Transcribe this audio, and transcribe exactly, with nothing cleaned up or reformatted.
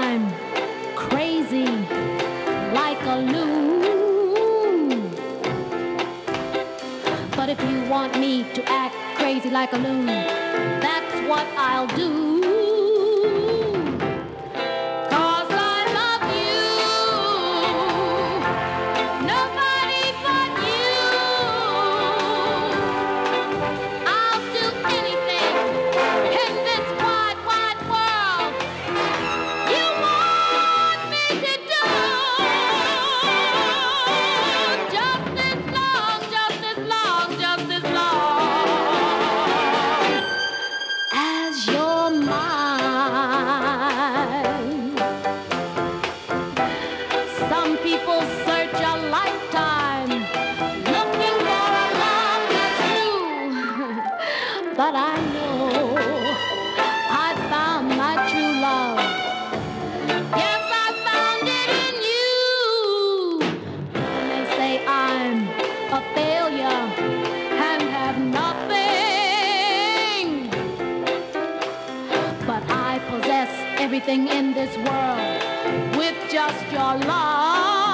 I'm crazy like a loon. But if you want me to act crazy like a loon, that's what I'll do. But I know I found my true love. Yes, I found it in you. And they say I'm a failure and have nothing. But I possess everything in this world with just your love.